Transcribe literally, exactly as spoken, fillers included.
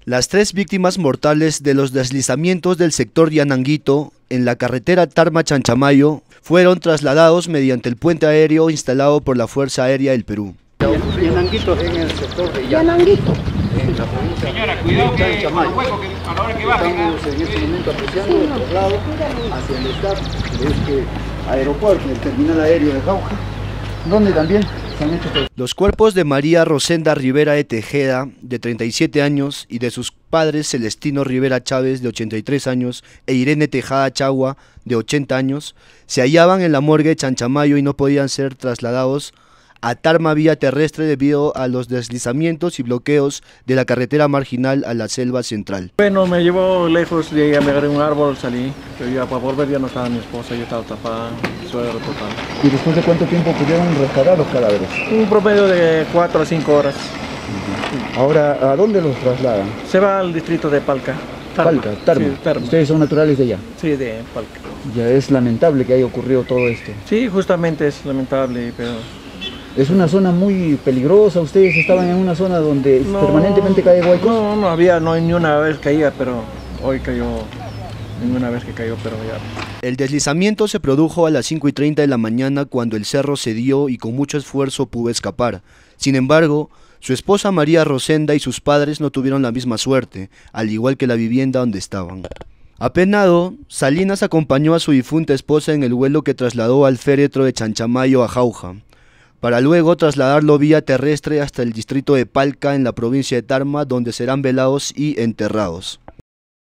Las tres víctimas mortales de los deslizamientos del sector Yananguito en la carretera Tarma-Chanchamayo fueron trasladados mediante el puente aéreo instalado por la Fuerza Aérea del Perú. Yananguito en el sector de Yananguito. En la provincia Señora, cuidado de que Chanchamayo. con hueco que a la hora que bajen. Estamos en este momento apreciando el traslado hacia el staff de este aeropuerto, el terminal aéreo de Jauja, donde también se han hecho... Los cuerpos de María Rosenda Rivera de Tejeda, de treinta y siete años, y de sus padres Celestino Rivera Chávez, de ochenta y tres años, e Irene Tejada Chagua, de ochenta años, se hallaban en la morgue de Chanchamayo y no podían ser trasladados a Tarma vía terrestre debido a los deslizamientos y bloqueos de la carretera marginal a la selva central. Bueno, me llevó lejos, de ahí me agarré un árbol, salí, pero ya para volver ya no estaba mi esposa, yo estaba tapada, suelo total. ¿Y después de cuánto tiempo pudieron rescatar los cadáveres? Un promedio de cuatro a cinco horas. Ahora, ¿a dónde los trasladan? Se va al distrito de Palca. Tarma. Palca, Tarma. Sí, Tarma. ¿Ustedes son naturales de allá? Sí, de Palca. Ya es lamentable que haya ocurrido todo esto. Sí, justamente es lamentable, pero... Es una zona muy peligrosa, ustedes estaban en una zona donde no, permanentemente cae huecos. No, no había, no ni una vez caía, pero hoy cayó, ninguna vez que cayó, pero ya. El deslizamiento se produjo a las cinco y treinta de la mañana cuando el cerro cedió y con mucho esfuerzo pudo escapar. Sin embargo, su esposa María Rosenda y sus padres no tuvieron la misma suerte, al igual que la vivienda donde estaban. Apenado, Salinas acompañó a su difunta esposa en el vuelo que trasladó al féretro de Chanchamayo a Jauja, para luego trasladarlo vía terrestre hasta el distrito de Palca en la provincia de Tarma, donde serán velados y enterrados.